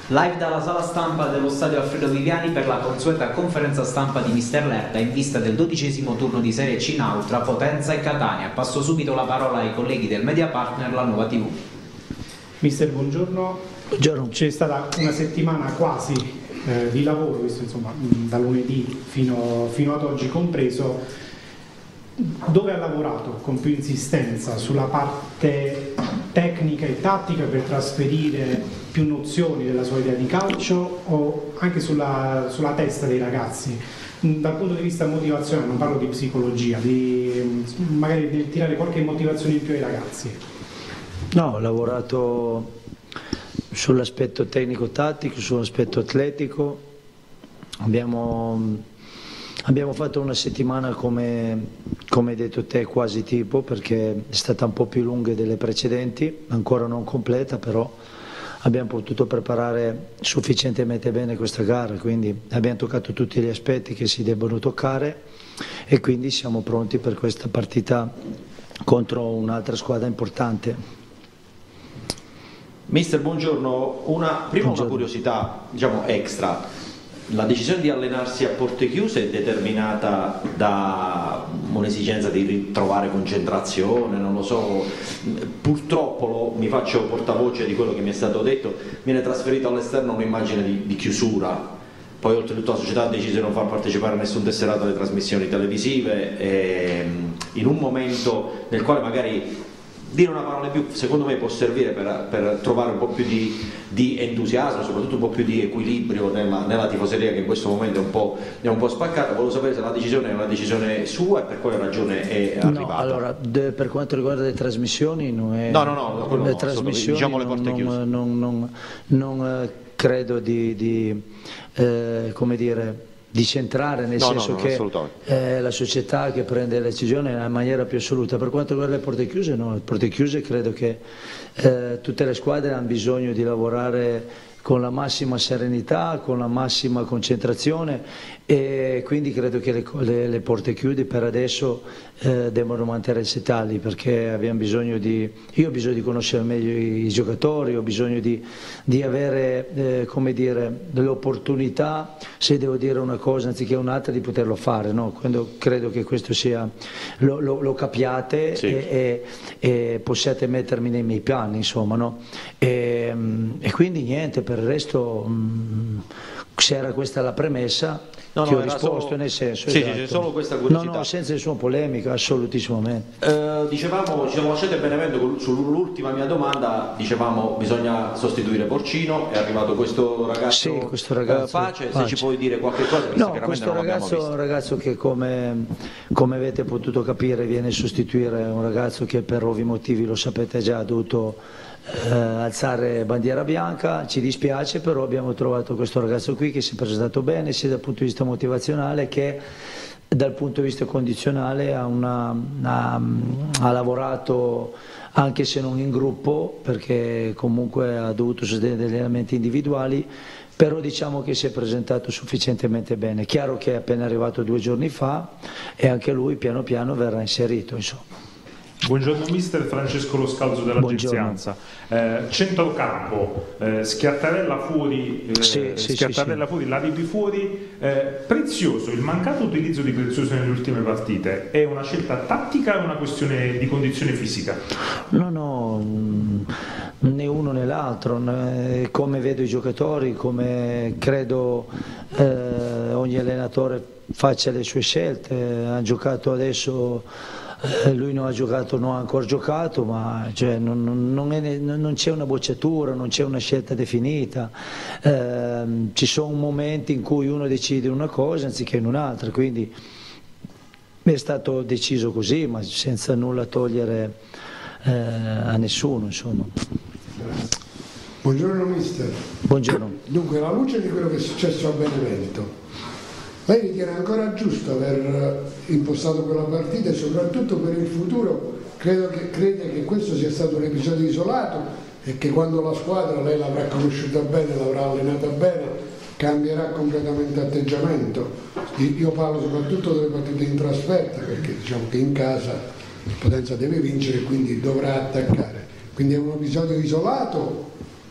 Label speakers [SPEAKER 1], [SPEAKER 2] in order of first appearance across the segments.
[SPEAKER 1] Live dalla sala stampa dello stadio Alfredo Viviani per la consueta conferenza stampa di Mister Lerda in vista del 12° turno di Serie C Nautra, Potenza e Catania. Passo subito la parola ai colleghi del media partner La Nuova TV.
[SPEAKER 2] Mister, buongiorno.
[SPEAKER 3] Buongiorno.
[SPEAKER 2] C'è stata una settimana quasi di lavoro, visto insomma da lunedì fino ad oggi compreso. Dove ha lavorato con più insistenza? Sulla parte tecnica e tattica per trasferire più nozioni della sua idea di calcio o anche sulla testa dei ragazzi? Dal punto di vista motivazionale, non parlo di psicologia, magari di tirare qualche motivazione in più ai ragazzi.
[SPEAKER 3] No, ho lavorato sull'aspetto tecnico-tattico, sull'aspetto atletico. Abbiamo fatto una settimana, come hai detto te, quasi tipo, perché è stata un po' più lunga delle precedenti, ancora non completa, però abbiamo potuto preparare sufficientemente bene questa gara, quindi abbiamo toccato tutti gli aspetti che si debbono toccare e quindi siamo pronti per questa partita contro un'altra squadra importante.
[SPEAKER 4] Mister, buongiorno. Una curiosità, diciamo, extra. La decisione di allenarsi a porte chiuse è determinata da un'esigenza di ritrovare concentrazione, non lo so, purtroppo mi faccio portavoce di quello che mi è stato detto, viene trasferita all'esterno un'immagine di chiusura, poi oltretutto la società ha deciso di non far partecipare nessun tesserato alle trasmissioni televisive in un momento nel quale magari dire una parola in più secondo me può servire per trovare un po' più di entusiasmo, soprattutto un po' più di equilibrio nella tifoseria che in questo momento è un po' spaccata. Volevo sapere se la decisione è una decisione sua e per quale ragione è arrivata.
[SPEAKER 3] No, allora, per quanto riguarda le trasmissioni non è...
[SPEAKER 4] No,
[SPEAKER 3] le trasmissioni
[SPEAKER 4] diciamo le porte chiuse.
[SPEAKER 3] Non credo come dire, di centrare, nel senso che è la società che prende le decisioni nella maniera più assoluta. Per quanto riguarda le porte chiuse, no, le porte chiuse credo che tutte le squadre hanno bisogno di lavorare con la massima serenità, con la massima concentrazione e quindi credo che le porte chiuse per adesso devono mantenersi tali, perché abbiamo bisogno io ho bisogno di conoscere meglio i giocatori, ho bisogno di avere come dire, l'opportunità, se devo dire una cosa anziché un'altra, di poterlo fare, no? Quando credo che questo sia, lo capiate, sì, e possiate mettermi nei miei piani, insomma, no? E quindi niente, per il resto se era questa la premessa che ho risposto, nel senso,
[SPEAKER 4] sì,
[SPEAKER 3] esatto.
[SPEAKER 4] sì, solo questa curiosità.
[SPEAKER 3] No, senza nessuna polemica, assolutissimamente.
[SPEAKER 4] Dicevamo, ci siamo lasciati a Benevento sull'ultima mia domanda, dicevamo bisogna sostituire Porcino, è arrivato questo ragazzo,
[SPEAKER 3] sì, questo ragazzo
[SPEAKER 4] Pace, se ci puoi dire qualche cosa,
[SPEAKER 3] no, questo ragazzo è un ragazzo che come avete potuto capire viene a sostituire un ragazzo che per ovvi motivi, lo sapete già, ha dovuto alzare bandiera bianca. Ci dispiace, però abbiamo trovato questo ragazzo qui che si è presentato bene sia dal punto di vista motivazionale che dal punto di vista condizionale, ha lavorato anche se non in gruppo, perché comunque ha dovuto sostenere degli elementi individuali, però diciamo che si è presentato sufficientemente bene. Chiaro che è appena arrivato 2 giorni fa e anche lui piano piano verrà inserito, insomma.
[SPEAKER 5] Buongiorno mister, Francesco Lo Scalzo della Gezianza. Centrocampo, Schiattarella fuori, fuori, Laribi fuori, Prezioso, il mancato utilizzo di Prezioso nelle ultime partite è una scelta tattica o una questione di condizione fisica?
[SPEAKER 3] No, né uno né l'altro, come vedo i giocatori, come credo ogni allenatore faccia le sue scelte. Ha giocato adesso, lui non ha ancora giocato, ma cioè, non c'è una bocciatura, non c'è una scelta definita, ci sono momenti in cui uno decide una cosa anziché in un'altra, quindi è stato deciso così, ma senza nulla togliere a nessuno, insomma.
[SPEAKER 6] Buongiorno mister.
[SPEAKER 3] Buongiorno.
[SPEAKER 6] Dunque, alla luce di quello che è successo a Benevento, lei ritiene ancora giusto aver impostato quella partita e soprattutto per il futuro crede che questo sia stato un episodio isolato e che quando la squadra lei l'avrà conosciuta bene, l'avrà allenata bene, cambierà completamente atteggiamento? Io parlo soprattutto delle partite in trasferta, perché diciamo che in casa il Potenza deve vincere e quindi dovrà attaccare. Quindi è un episodio isolato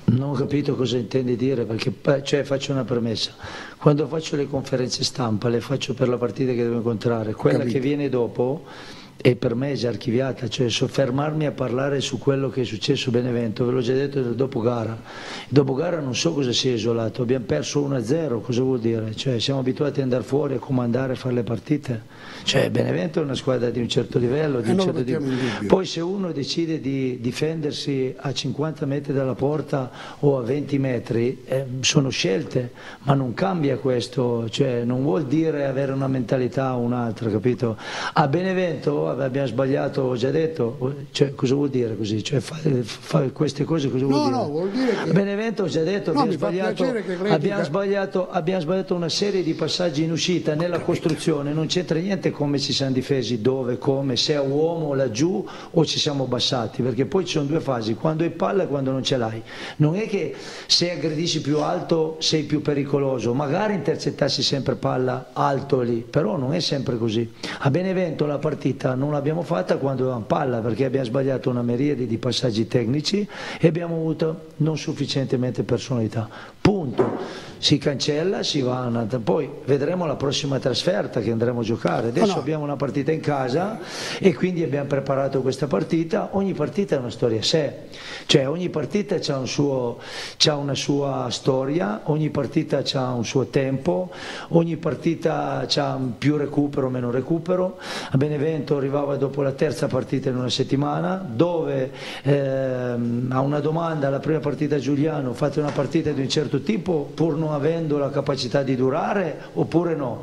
[SPEAKER 3] Non ho capito cosa intendi dire, perché cioè, faccio una premessa. Quando faccio le conferenze stampa le faccio per la partita che devo incontrare, quella che viene dopo e per me è già archiviata, cioè soffermarmi a parlare su quello che è successo a Benevento, ve l'ho già detto del dopo gara. Il dopo gara non so cosa sia isolato, abbiamo perso 1-0, cosa vuol dire? Cioè siamo abituati ad andare fuori a comandare, a fare le partite, cioè Benevento è una squadra di un certo livello, di un certo poi se uno decide di difendersi a 50 metri dalla porta o a 20 metri, sono scelte, ma non cambia questo, cioè non vuol dire avere una mentalità o un'altra, capito? A Benevento abbiamo sbagliato, ho già detto, cioè, cosa vuol dire così? Cioè, fare queste cose cosa vuol dire?
[SPEAKER 6] No, vuol dire che...
[SPEAKER 3] A Benevento ho già detto, abbiamo sbagliato una serie di passaggi in uscita nella costruzione, non c'entra niente come ci siamo difesi, dove, come, se a uomo laggiù o ci siamo abbassati, perché poi ci sono due fasi, quando hai palla e quando non ce l'hai. Non è che se aggredisci più alto sei più pericoloso, magari intercettassi sempre palla alto lì, però non è sempre così. A Benevento la partita non l'abbiamo fatta quando avevamo palla, perché abbiamo sbagliato una miriade di passaggi tecnici e abbiamo avuto non sufficientemente personalità, punto. Si cancella, si va poi vedremo la prossima trasferta che andremo a giocare. Adesso abbiamo una partita in casa e quindi abbiamo preparato questa partita. Ogni partita è una storia a sé, cioè ogni partita c'ha una sua storia, ogni partita c'ha un suo tempo, ogni partita c'ha più recupero o meno recupero. A Benevento arrivava dopo la terza partita in una settimana, dove a una domanda alla prima partita Giuliano, fate una partita di un certo tipo pur non avendo la capacità di durare oppure no,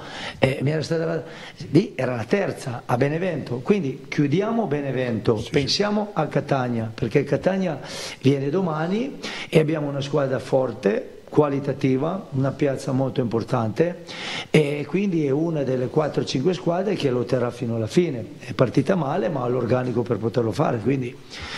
[SPEAKER 3] lì era la terza a Benevento, quindi chiudiamo Benevento, pensiamo a Catania, perché Catania viene domani e abbiamo una squadra forte, qualitativa, una piazza molto importante e quindi è una delle 4-5 squadre che lotterà fino alla fine. È partita male ma ha l'organico per poterlo fare, quindi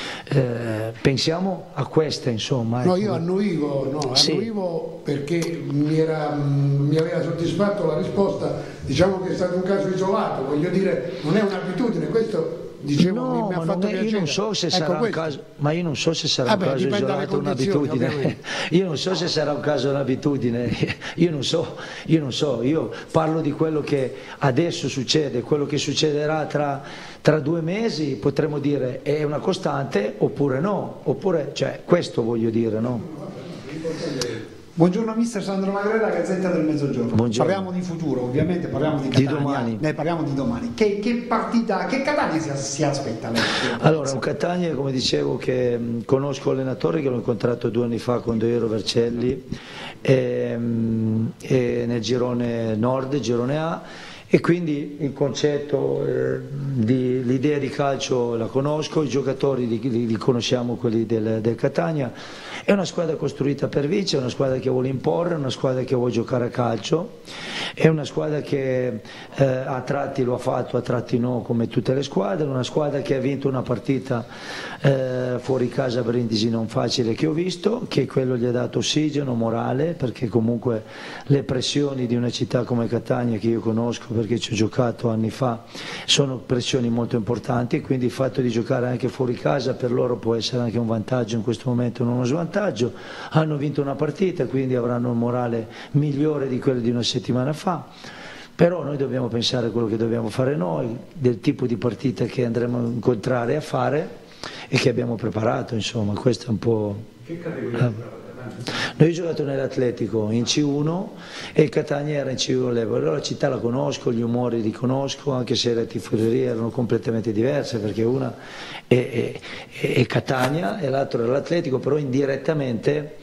[SPEAKER 3] pensiamo a questa, insomma.
[SPEAKER 6] No, io annuivo perché mi aveva soddisfatto la risposta, diciamo che è stato un caso isolato, voglio dire, non è un'abitudine, questo dicevo, mi ha fatto piacere.
[SPEAKER 3] Io non so se sarà un caso, ma io non so se sarà un caso isolato, un'abitudine. Io non so se sarà un caso un'abitudine, io non so, io parlo di quello che adesso succede, quello che succederà tra 2 mesi, potremmo dire è una costante oppure no, oppure, cioè, questo voglio dire, no?
[SPEAKER 7] Buongiorno mister Sandro Magrera, Gazzetta del Mezzogiorno.
[SPEAKER 3] Buongiorno.
[SPEAKER 7] Parliamo di futuro, ovviamente parliamo di Catania.
[SPEAKER 3] Domani.
[SPEAKER 7] Parliamo di domani. Che partita, che Catania si aspetta lei?
[SPEAKER 3] Allora, un Catania, come dicevo, che conosco l'allenatore, che l'ho incontrato 2 anni fa quando ero Vercelli e nel girone nord, girone A, e quindi il concetto, l'idea di calcio la conosco, i giocatori li conosciamo, quelli del Catania. È una squadra costruita per vincere, è una squadra che vuole imporre, è una squadra che vuole giocare a calcio, è una squadra che a tratti lo ha fatto, a tratti no, come tutte le squadre, una squadra che ha vinto una partita fuori casa a Brindisi non facile che ho visto, che quello gli ha dato ossigeno, morale, perché comunque le pressioni di una città come Catania, che io conosco perché ci ho giocato anni fa, sono pressioni molto importanti, quindi il fatto di giocare anche fuori casa per loro può essere anche un vantaggio in questo momento, non uno svantaggio. Hanno vinto una partita, quindi avranno un morale migliore di quello di una settimana fa, però noi dobbiamo pensare a quello che dobbiamo fare noi, del tipo di partita che andremo a incontrare e a fare e che abbiamo preparato, insomma, questo è un po'...
[SPEAKER 5] Che categoria?
[SPEAKER 3] Noi ho giocato nell'Atletico in C1 e il Catania era in C1 level, allora la città la conosco, gli umori li conosco, anche se le tifoserie erano completamente diverse, perché una è Catania e l'altra era l'Atletico, però indirettamente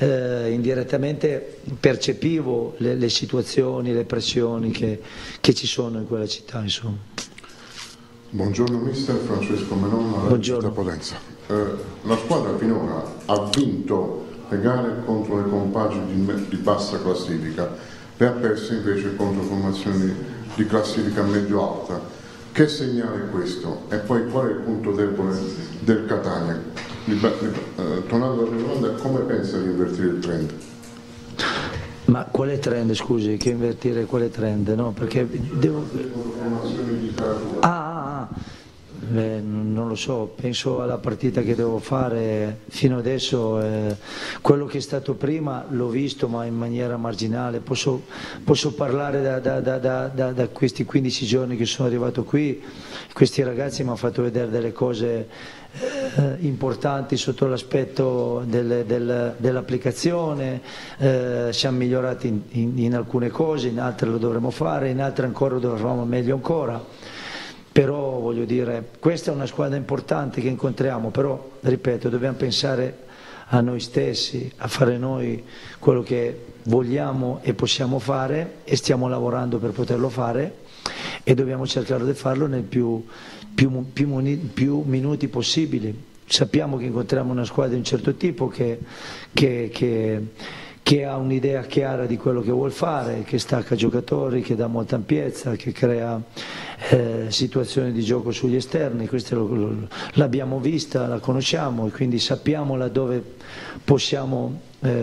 [SPEAKER 3] percepivo le situazioni, le pressioni che ci sono in quella città, insomma.
[SPEAKER 8] Buongiorno mister, Francesco Menon, alla città Potenza. La squadra finora ha vinto le gare contro le compagini di bassa classifica e ha perso invece contro formazioni di classifica medio-alta. Che segnale è questo? E poi qual è il punto debole del Catania? Tornando alla domanda, come pensa di invertire il trend?
[SPEAKER 3] Ma quale trend, scusi, che invertire quale trend? No, perché devo... non lo so, penso alla partita che devo fare. Fino adesso quello che è stato prima l'ho visto, ma in maniera marginale. Posso parlare da questi 15 giorni che sono arrivato qui. Questi ragazzi mi hanno fatto vedere delle cose importanti sotto l'aspetto dell'applicazione. Siamo migliorati in alcune cose, in altre lo dovremo fare, in altre ancora lo dovremo meglio ancora. Però voglio dire, questa è una squadra importante che incontriamo, però ripeto, dobbiamo pensare a noi stessi, a fare noi quello che vogliamo e possiamo fare, e stiamo lavorando per poterlo fare, e dobbiamo cercare di farlo nel più minuti possibili. Sappiamo che incontriamo una squadra di un certo tipo che ha un'idea chiara di quello che vuol fare, che stacca giocatori, che dà molta ampiezza, che crea situazioni di gioco sugli esterni. Questo l'abbiamo vista, la conosciamo, e quindi sappiamo laddove possiamo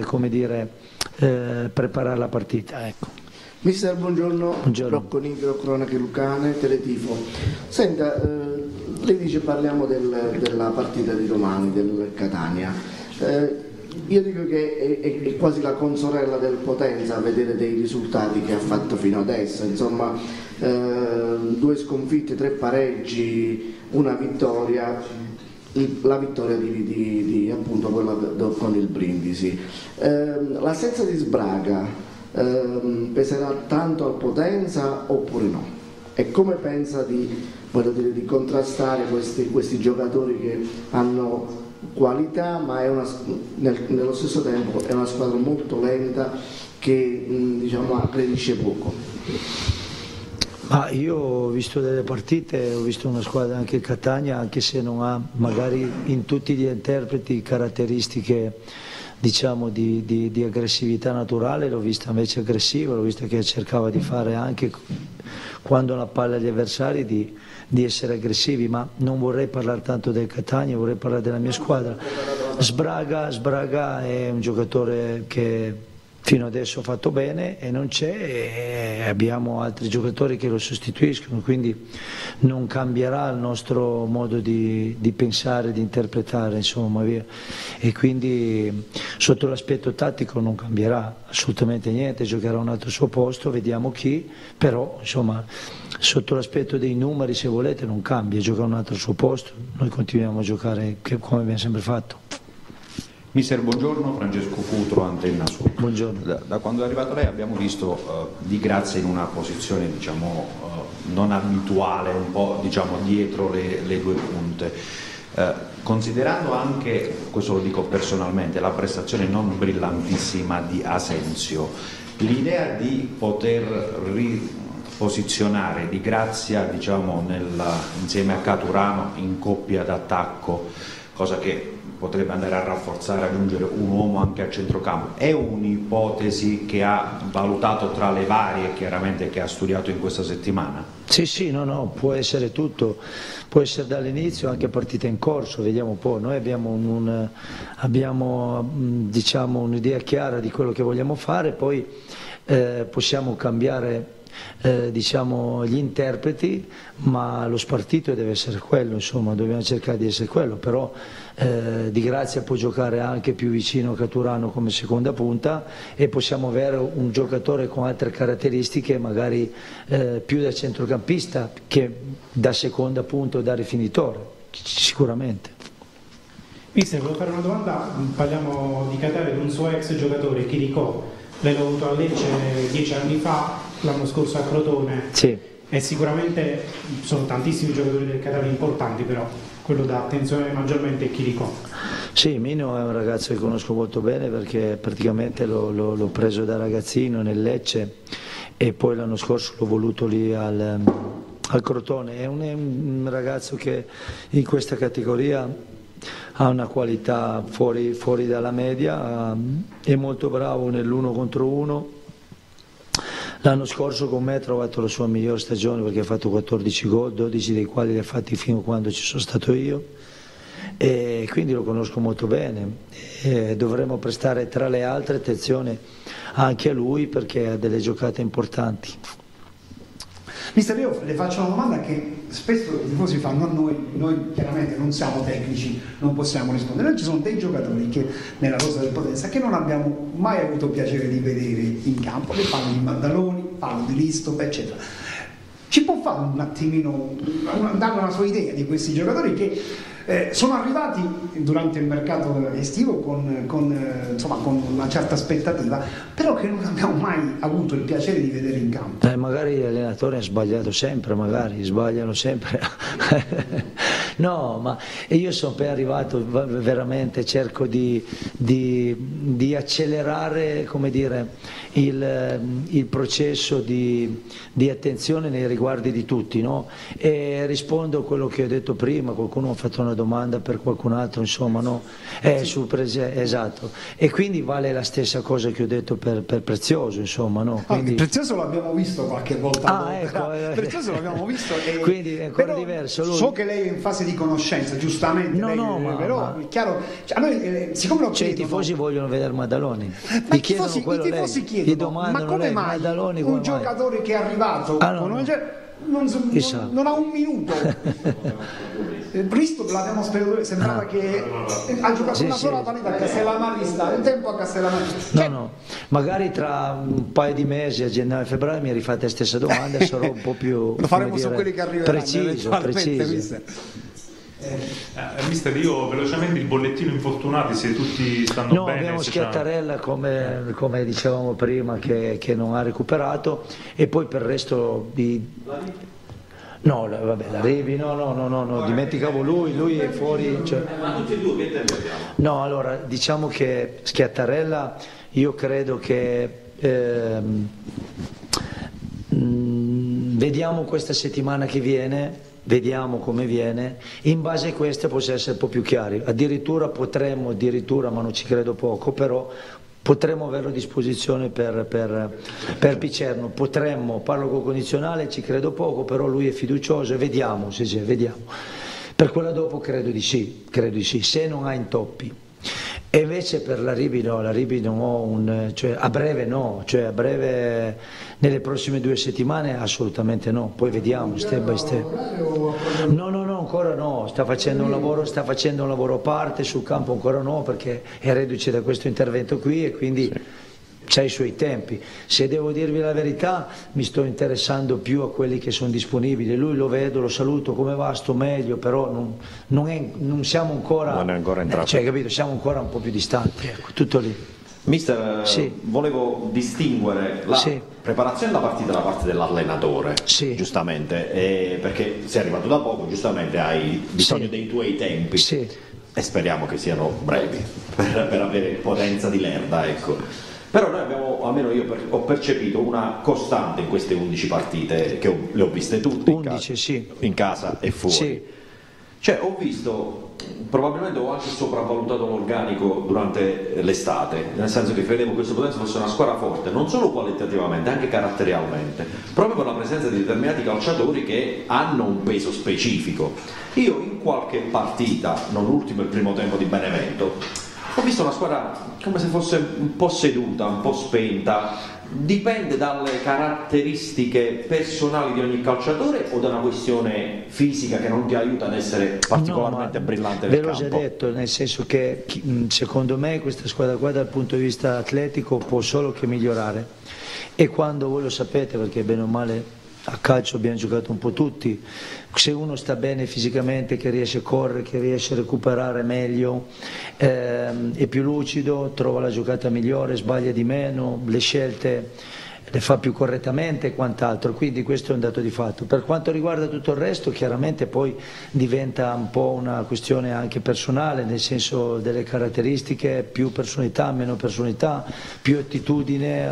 [SPEAKER 3] preparare la partita. Ecco.
[SPEAKER 9] Mister, buongiorno. Rocco Nigro, Cronache Lucane, Teletifo. Senta, lei dice parliamo della partita di domani, del Catania. Io dico che è quasi la consorella del Potenza a vedere dei risultati che ha fatto fino adesso, insomma 2 sconfitte, 3 pareggi, una vittoria, la vittoria di appunto quella con il Brindisi. L'assenza di Sbraga peserà tanto al Potenza oppure no? E come pensa di contrastare questi giocatori che hanno qualità, ma nello stesso tempo è una squadra molto lenta che aggredisce poco?
[SPEAKER 3] Ma io ho visto delle partite, ho visto una squadra, anche il Catania, anche se non ha magari in tutti gli interpreti caratteristiche di aggressività naturale, l'ho vista invece aggressiva, l'ho vista che cercava di fare anche quando la palla agli avversari di essere aggressivi, ma non vorrei parlare tanto del Catania, vorrei parlare della mia squadra. Sbraga è un giocatore che fino adesso ha fatto bene e non c'è, e abbiamo altri giocatori che lo sostituiscono, quindi non cambierà il nostro modo di pensare, di interpretare, insomma, via. E quindi sotto l'aspetto tattico non cambierà assolutamente niente, giocherà un altro suo posto, vediamo chi, però insomma sotto l'aspetto dei numeri, se volete, non cambia, gioca un altro suo posto, noi continuiamo a giocare come abbiamo sempre fatto.
[SPEAKER 10] Mister, buongiorno, Francesco Cutro, Antenna Sud.
[SPEAKER 3] Buongiorno.
[SPEAKER 10] Da quando è arrivato lei abbiamo visto Di Grazia in una posizione non abituale, un po' dietro le 2 punte. Considerando anche, questo lo dico personalmente, la prestazione non brillantissima di Asensio, l'idea di poter riposizionare Di Grazia insieme a Caturano in coppia d'attacco, cosa che potrebbe andare a rafforzare, aggiungere un uomo anche a centrocampo, è un'ipotesi che ha valutato tra le varie, chiaramente, che ha studiato in questa settimana?
[SPEAKER 3] Sì, no, può essere tutto, può essere dall'inizio anche partita in corso, vediamo un po'. Noi abbiamo un'idea chiara di quello che vogliamo fare, poi possiamo cambiare gli interpreti, ma lo spartito deve essere quello, insomma, dobbiamo cercare di essere quello, però Di Grazia può giocare anche più vicino a Caturano come seconda punta, e possiamo avere un giocatore con altre caratteristiche, magari più da centrocampista che da seconda punta o da rifinitore, sicuramente.
[SPEAKER 2] Mister, volevo fare una domanda, parliamo di Catania, di un suo ex giocatore, Chiricò, l'hai avuto a Lecce 10 anni fa, l'anno scorso a Crotone.
[SPEAKER 3] Sì.
[SPEAKER 2] E sicuramente sono tantissimi giocatori del Catania importanti, però quello da attenzione maggiormente è Chiricò.
[SPEAKER 3] Sì, Mino è un ragazzo che conosco molto bene, perché praticamente l'ho preso da ragazzino nel Lecce e poi l'anno scorso l'ho voluto lì al Crotone. È un ragazzo che in questa categoria ha una qualità fuori dalla media, è molto bravo nell'1 contro 1. L'anno scorso con me ha trovato la sua miglior stagione, perché ha fatto 14 gol, 12 dei quali li ha fatti fino a quando ci sono stato io, e quindi lo conosco molto bene. Dovremmo prestare, tra le altre, attenzione anche a lui, perché ha delle giocate importanti.
[SPEAKER 7] Mister, io le faccio una domanda che spesso i tifosi fanno a noi chiaramente non siamo tecnici, non possiamo rispondere. Noi ci sono dei giocatori che nella rosa del Potenza che non abbiamo mai avuto piacere di vedere in campo, che fanno di Maddaloni, fanno di Listop, eccetera. Ci può fare un attimino, dare una sua idea di questi giocatori che sono arrivati durante il mercato estivo con una certa aspettativa, però che non abbiamo mai avuto il piacere di vedere in campo.
[SPEAKER 3] Magari gli allenatori hanno sbagliato sempre, magari sbagliano sempre. No, ma io sono appena arrivato, veramente cerco di accelerare, come dire, il processo di attenzione nei riguardi di tutti, no? E rispondo a quello che ho detto prima, qualcuno ha fatto una domanda per qualcun altro, insomma, no? Esatto, e quindi vale la stessa cosa che ho detto per Prezioso, insomma, no? Quindi...
[SPEAKER 7] Prezioso l'abbiamo visto qualche volta,
[SPEAKER 3] ecco,
[SPEAKER 7] Prezioso l'abbiamo visto,
[SPEAKER 3] quindi è ancora diverso.
[SPEAKER 7] So che lei è in fase di conoscenza, giustamente, però è chiaro, a noi, siccome lo chiedono,
[SPEAKER 3] i tifosi vogliono vedere Maddaloni,
[SPEAKER 7] i tifosi chiedono, ma come mai
[SPEAKER 3] Maddaloni,
[SPEAKER 7] un giocatore che è arrivato non ha un minuto? Risto l'abbiamo spiegato, sembrava che ha giocato una sola partita a Castellamarista, un tempo a Castellamarista.
[SPEAKER 3] No, magari tra un paio di mesi, a gennaio e febbraio, mi rifate la stessa domanda e sarò un po' più
[SPEAKER 7] lo faremo su quelli che arriveranno,
[SPEAKER 3] preciso.
[SPEAKER 5] Mister, io velocemente il bollettino infortunati, se tutti stanno bene.
[SPEAKER 3] Abbiamo Schiattarella come dicevamo prima che non ha recuperato, e poi per il resto la Rivi, dimenticavo lui è fuori.
[SPEAKER 4] Ma tutti e due che tempo abbiamo?
[SPEAKER 3] No, allora diciamo che Schiattarella io credo che vediamo questa settimana che viene. Vediamo come viene, in base a questo possiamo essere un po' più chiari, addirittura, ma non ci credo poco, però potremmo averlo a disposizione per Picerno, parlo col condizionale, ci credo poco, però lui è fiducioso e vediamo. Per quella dopo credo di sì, se non ha intoppi. E invece per la Rivi non ho a breve nelle prossime 2 settimane assolutamente no, poi vediamo step by step. No, ancora no, sta facendo un lavoro a parte sul campo, ancora no, perché è reduce da questo intervento qui e quindi c'ha i suoi tempi. Se devo dirvi la verità, mi sto interessando più a quelli che sono disponibili. Lui lo vedo, lo saluto, come va, sto meglio, però non siamo ancora,
[SPEAKER 4] non è ancora entrato.
[SPEAKER 3] Capito? Siamo ancora un po' più distanti, ecco, tutto lì.
[SPEAKER 4] Mister, volevo distinguere la preparazione della partita da parte dell'allenatore, giustamente, perché sei arrivato da poco, giustamente hai bisogno dei tuoi tempi e speriamo che siano brevi per avere potenza di Lerda, ecco. Però noi abbiamo, almeno io ho percepito una costante in queste 11 partite, che le ho viste tutte,
[SPEAKER 3] 11,
[SPEAKER 4] in casa e fuori. Cioè ho visto, probabilmente ho anche sopravvalutato l'organico durante l'estate, nel senso che credevo che questo Potenza fosse una squadra forte, non solo qualitativamente, anche caratterialmente, proprio per la presenza di determinati calciatori che hanno un peso specifico. Io in qualche partita, non ultimo il primo tempo di Benevento, ho visto una squadra come se fosse un po' seduta, un po' spenta. Dipende dalle caratteristiche personali di ogni calciatore o da una questione fisica che non ti aiuta ad essere particolarmente brillante nel campo?
[SPEAKER 3] Ve l'ho già detto, nel senso che secondo me questa squadra qua dal punto di vista atletico può solo che migliorare, e quando voi lo sapete, perché bene o male a calcio abbiamo giocato un po' tutti, se uno sta bene fisicamente, che riesce a correre, che riesce a recuperare meglio, è più lucido, trova la giocata migliore, sbaglia di meno, le scelte le fa più correttamente e quant'altro, quindi questo è un dato di fatto. Per quanto riguarda tutto il resto, chiaramente poi diventa un po' una questione anche personale, nel senso delle caratteristiche, più personalità, meno personalità, più attitudine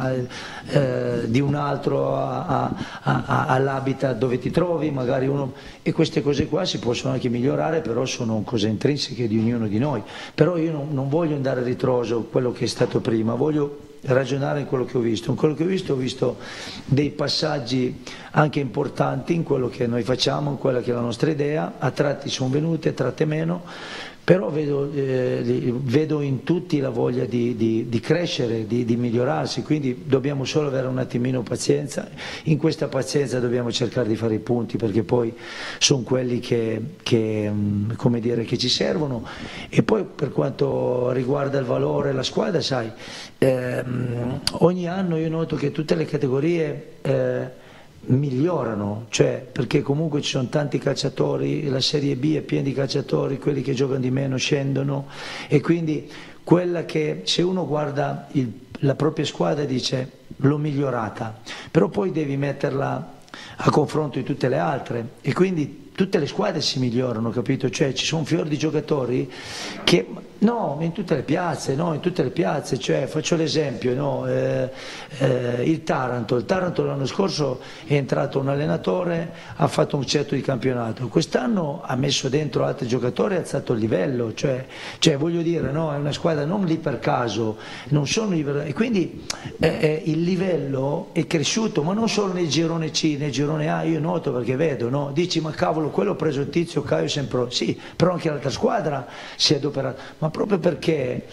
[SPEAKER 3] di un altro all'habitat dove ti trovi, magari uno, e queste cose qua si possono anche migliorare, però sono cose intrinseche di ognuno di noi. Però io non voglio andare a ritroso quello che è stato prima, voglio ragionare in quello che ho visto. In quello che ho visto dei passaggi anche importanti in quello che noi facciamo, in quella che è la nostra idea. A tratti sono venute, a tratti meno, però vedo in tutti la voglia di crescere, di migliorarsi, quindi dobbiamo solo avere un attimino pazienza. In questa pazienza dobbiamo cercare di fare i punti, perché poi sono quelli come dire, che ci servono. E poi per quanto riguarda il valore, la squadra, sai, ogni anno io noto che tutte le categorie migliorano, cioè, perché comunque ci sono tanti calciatori, la Serie B è piena di calciatori, quelli che giocano di meno scendono, e quindi quella che, se uno guarda la propria squadra, dice l'ho migliorata, però poi devi metterla a confronto di tutte le altre, e quindi tutte le squadre si migliorano, capito? Cioè ci sono un fior di giocatori che, no, in tutte le piazze, cioè, faccio l'esempio, no? Il Taranto l'anno scorso è entrato un allenatore, ha fatto un certo di campionato, quest'anno ha messo dentro altri giocatori, ha alzato il livello, cioè voglio dire, no? È una squadra non lì per caso, non sono lì per... e quindi il livello è cresciuto, ma non solo nel girone C, nel girone A, io noto, perché vedo, no? Dici, ma cavolo, quello ha preso il Tizio, Caio sempre, sì, però anche l'altra squadra si è adoperata, ma proprio perché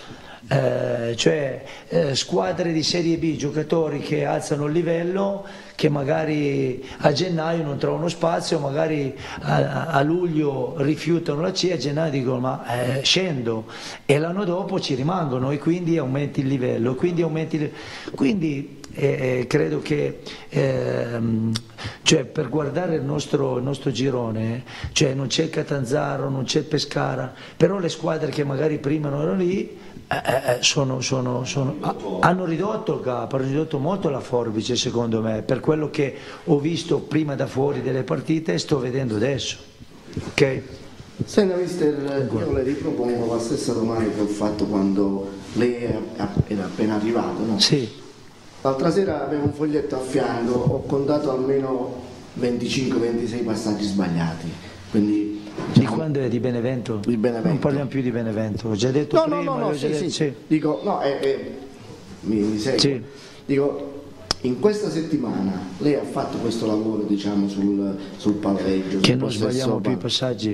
[SPEAKER 3] squadre di Serie B, giocatori che alzano il livello, che magari a gennaio non trovano spazio, magari a luglio rifiutano la C, a gennaio dicono ma scendo, e l'anno dopo ci rimangono, e quindi aumenti il livello, quindi credo che cioè, per guardare il nostro girone, cioè, non c'è il Catanzaro, non c'è il Pescara, però le squadre che magari prima non erano lì hanno ridotto il gap, hanno ridotto molto la forbice, secondo me, per quello che ho visto prima da fuori delle partite e sto vedendo adesso. Okay?
[SPEAKER 9] Senta mister, io le ripropongo la stessa domanda che ho fatto quando lei era appena arrivato, no?
[SPEAKER 3] Sì.
[SPEAKER 9] L'altra sera avevo un foglietto a fianco, ho contato almeno 25-26 passaggi sbagliati, quindi...
[SPEAKER 3] Di quando è di Benevento?
[SPEAKER 9] Di Benevento.
[SPEAKER 3] Non parliamo più di Benevento, ho già detto prima.
[SPEAKER 9] No, sì. Dico, no, mi segue.
[SPEAKER 3] Sì.
[SPEAKER 9] Dico, in questa settimana lei ha fatto questo lavoro, diciamo, sul palleggio.
[SPEAKER 3] Che non sbagliamo più i passaggi.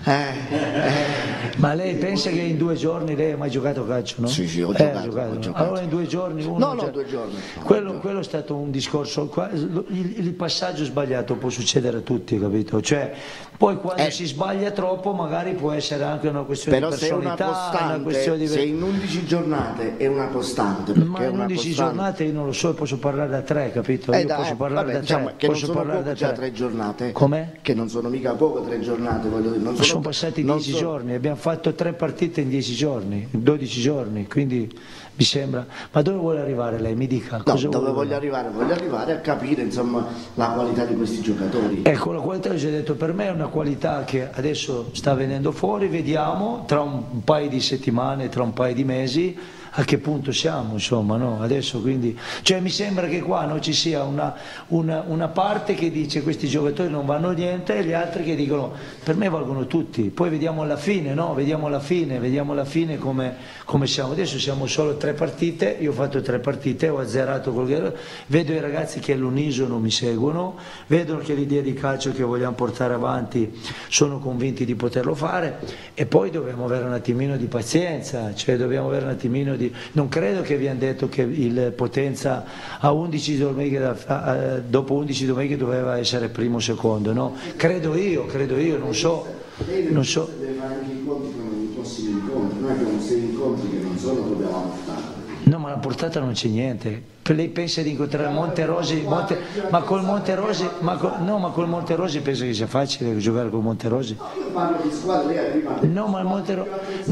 [SPEAKER 3] Ma lei pensa che in 2 giorni lei ha mai giocato a calcio, no?
[SPEAKER 9] Sì, ho giocato.
[SPEAKER 3] Allora in 2 giorni uno...
[SPEAKER 9] No, 2 giorni.
[SPEAKER 3] Quello è stato un discorso, il passaggio sbagliato può succedere a tutti, capito? Cioè, poi quando si sbaglia troppo magari può essere anche una questione di personalità, una questione di...
[SPEAKER 9] Se in 11 giornate è una costante...
[SPEAKER 3] Ma in 11 giornate io non lo so, posso parlare da 3, capito? Io posso parlare da 3,
[SPEAKER 9] diciamo che
[SPEAKER 3] posso
[SPEAKER 9] non sono
[SPEAKER 3] parlare
[SPEAKER 9] poco
[SPEAKER 3] da 3.
[SPEAKER 9] Già 3 giornate.
[SPEAKER 3] Com'è?
[SPEAKER 9] Che non sono mica poco 3 giornate, voglio dire.
[SPEAKER 3] Sono passati 10 giorni, abbiamo fatto 3 partite in 10 giorni, 12 giorni, quindi mi sembra... Ma dove vuole arrivare lei? Mi dica.
[SPEAKER 9] No, dove voglio arrivare? Voglio arrivare a capire, insomma, la qualità di questi giocatori.
[SPEAKER 3] Ecco, la qualità, ho già detto, per me è una qualità che adesso sta venendo fuori, vediamo tra un paio di settimane, tra un paio di mesi a che punto siamo, insomma, no? Adesso quindi, cioè mi sembra che qua non ci sia una parte che dice questi giocatori non vanno niente e gli altri che dicono per me valgono tutti, poi vediamo alla fine, no? Vediamo alla fine come siamo. Adesso siamo solo 3 partite, io ho fatto 3 partite, ho azzerato vedo i ragazzi che all'unisono mi seguono, vedono che l'idea di calcio che vogliamo portare avanti sono convinti di poterlo fare, e poi dobbiamo avere un attimino di pazienza, cioè dobbiamo avere un attimino di... Non credo che vi hanno detto che il Potenza a 11 domenica, dopo 11 domeniche doveva essere primo o secondo, no? Credo io, non so.
[SPEAKER 9] Deve fare anche i conti con i prossimi incontri, noi abbiamo 6 incontri che non sono proprio alla portata.
[SPEAKER 3] No, ma la portata non c'è niente. Lei pensa di incontrare Monterosi, ma col Monterosi, col Monterosi pensa che sia facile giocare con Monterosi?
[SPEAKER 9] No, io parlo di squadre prima.
[SPEAKER 3] No, ma il Monterosi,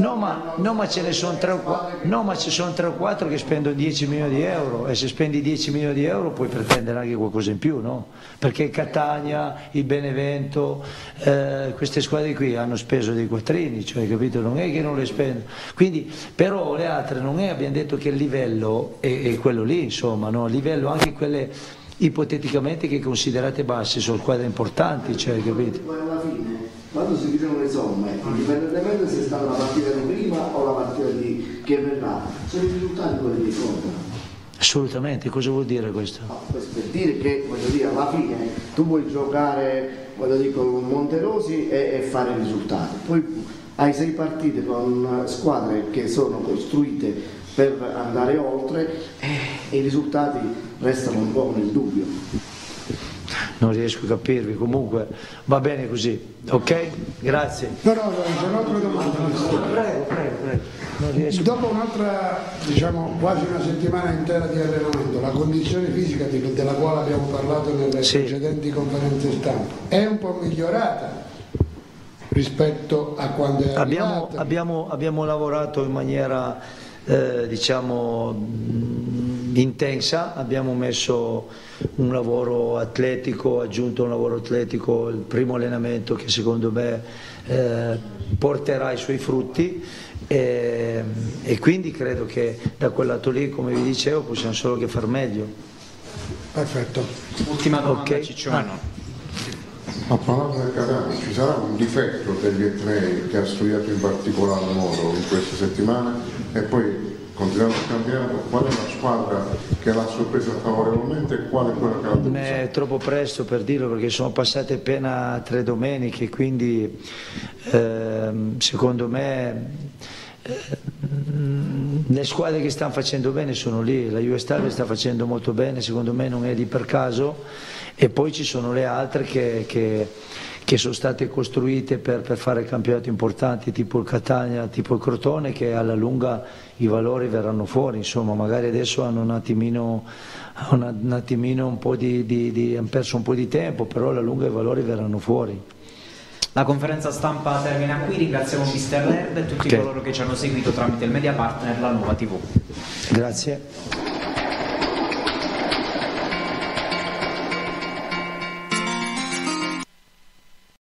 [SPEAKER 3] ma ce ne sono 3 o 4, no, ma ci sono 3 o 4 che spendono 10 milioni di euro, e se spendi 10 milioni di euro puoi pretendere anche qualcosa in più, no? Perché Catania, il Benevento, queste squadre qui hanno speso dei quattrini, cioè, capito? Non è che non le spendono. Quindi, però le altre non è, abbiamo detto che il livello è quello lì, insomma, no? Il livello, anche quelle ipoteticamente che considerate basse, sono squadre importanti, cioè, capito?
[SPEAKER 9] Poi alla fine, quando si dicono le somme, indipendentemente se è stata la partita di prima o la partita che verrà, sono i risultati quelli che contano.
[SPEAKER 3] Assolutamente, cosa vuol dire questo?
[SPEAKER 9] No, questo per dire che, voglio dire, alla fine tu puoi giocare, voglio dire, con Monterosi e fare risultati, poi hai 6 partite con squadre che sono costruite per andare oltre e i risultati restano un po' nel dubbio.
[SPEAKER 3] Non riesco a capirvi, comunque va bene così, ok? Grazie.
[SPEAKER 6] No, c'è un'altra domanda.
[SPEAKER 3] Prego.
[SPEAKER 6] Dopo un'altra, diciamo, quasi una settimana intera di allenamento, la condizione fisica della quale abbiamo parlato nelle precedenti conferenze stampa è un po' migliorata rispetto a quando è arrivata?
[SPEAKER 3] Abbiamo lavorato in maniera diciamo intensa, abbiamo messo un lavoro atletico, aggiunto un lavoro atletico, il primo allenamento che secondo me porterà i suoi frutti e quindi credo che da quel lato lì, come vi dicevo, possiamo solo che far meglio.
[SPEAKER 6] Perfetto.
[SPEAKER 1] Ultima domanda, Ciccione.
[SPEAKER 8] A parlare del Catania, ci sarà un difetto degli etnei che ha studiato in particolar modo in queste settimane e poi continuando il campionato, qual è la squadra che l'ha sorpresa favorevolmente e qual è quella che l'ha delusa?
[SPEAKER 3] È troppo presto per dirlo perché sono passate appena 3 domeniche, quindi secondo me le squadre che stanno facendo bene sono lì, la US Stalvio sta facendo molto bene, secondo me non è lì per caso, e poi ci sono le altre che sono state costruite per fare campionati importanti, tipo il Catania, tipo il Crotone, che alla lunga i valori verranno fuori, insomma magari adesso hanno un attimino un po' hanno perso un po' di tempo, però alla lunga i valori verranno fuori.
[SPEAKER 1] La conferenza stampa termina qui, ringraziamo Mister Lerda e tutti coloro che ci hanno seguito tramite il media partner La Nuova TV.
[SPEAKER 3] Grazie.